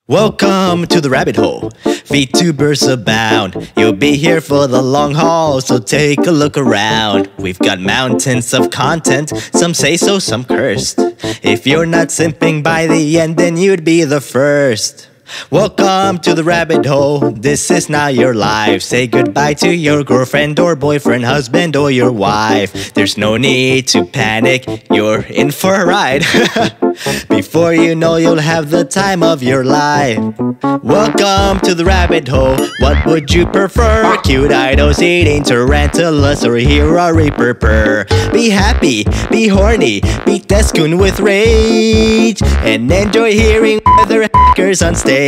Welcome to the rabbit hole. VTubers abound. You'll be here for the long haul, so take a look around. We've got mountains of content, some say so, some cursed. If you're not simping by the end, then you'd be the first. Welcome to the rabbit hole. This is not your life. Say goodbye to your girlfriend or boyfriend, husband or your wife. There's no need to panic, you're in for a ride. Before you know, you'll have the time of your life. Welcome to the rabbit hole. What would you prefer? Cute idols eating tarantulas or hear a reaper purr? Be happy, be horny, beat Descoon with rage, and enjoy hearing other hackers on stage.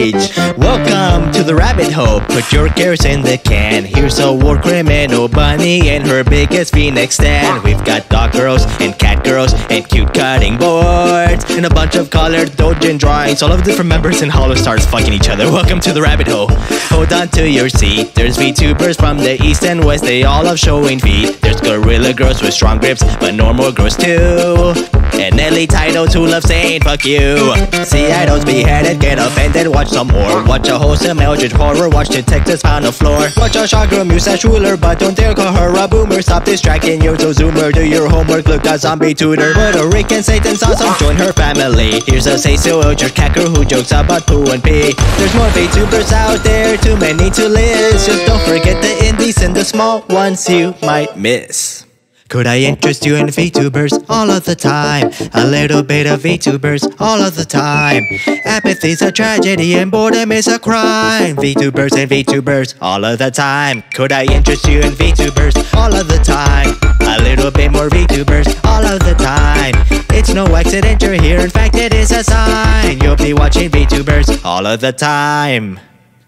Welcome to the rabbit hole. Put your cares in the can. Here's a war criminal bunny and her biggest v-neck stand. We've got dog girls and cat girls and cute cutting boards and a bunch of colored doujin drawings, all of different members and hollow stars fucking each other. Welcome to the rabbit hole. Hold on to your seat. There's VTubers from the east and west. They all love showing feet. There's gorilla girls with strong grips, but normal girls too. And elite idols who love saying fuck you. See idols beheaded, get offended, watch some more. Watch a wholesome eldritch horror, watch detectives pound the floor. Watch a shot girl mustache ruler, but don't dare call her a boomer. Stop distracting you to zoomer, do your homework, look a zombie tutor. Puerto Rican Satan's awesome, join her family. Here's a seiso eldritch cacker who jokes about poo and pee. There's more VTubers out there, too many to list. Just don't forget the indies and the small ones you might miss. Could I interest you in VTubers all of the time? A little bit of VTubers all of the time. Apathy's a tragedy and boredom is a crime. VTubers and VTubers all of the time. Could I interest you in VTubers all of the time? A little bit more VTubers all of the time. It's no accident you're here, in fact it is a sign. You'll be watching VTubers all of the time.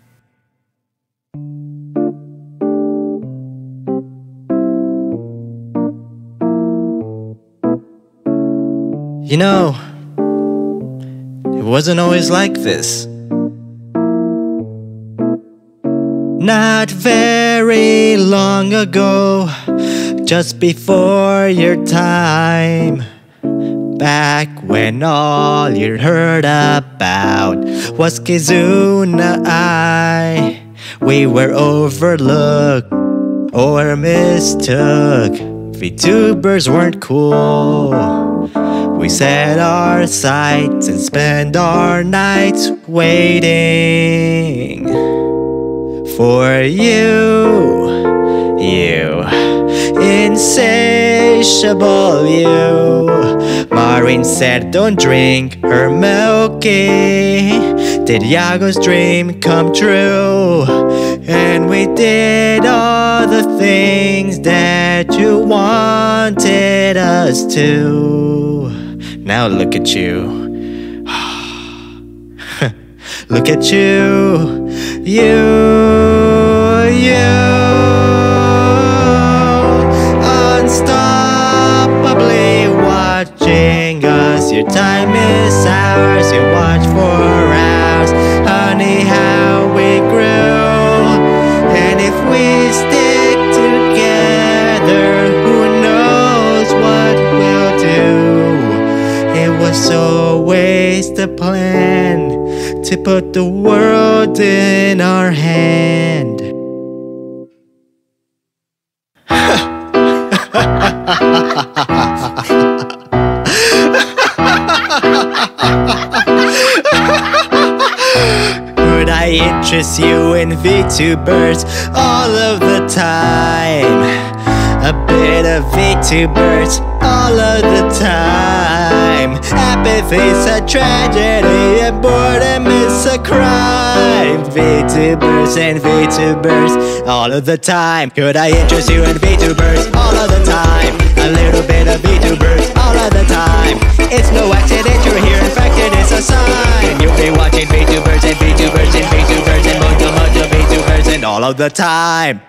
You know, it wasn't always like this. Not very long ago, just before your time, back when all you heard about was Kizuna Ai, we were overlooked or mistook. VTubers weren't cool. We set our sights and spend our nights waiting for you, you insatiable you. Maureen said don't drink her milky. Did Yago's dream come true? And we did all the things that you wanted us to. Now look at you. Look at you. You unstoppably watching us. Your time is ours. You watch for hours. Honey, how we grew. And if we stick together, who knows what we'll do. It was always the plan to put the world in our hand. Could I interest you in VTubers all of the time? A bit of VTubers all of the time. Apathy's a tragedy and boredom is a crime. VTubers and VTubers all of the time. Could I interest you in VTubers all of the time? A little bit of VTubers all of the time. It's no accident you're here, in fact it is a sign. You'll be watching VTubers and VTubers and VTubers and bunch of VTubers and all of the time.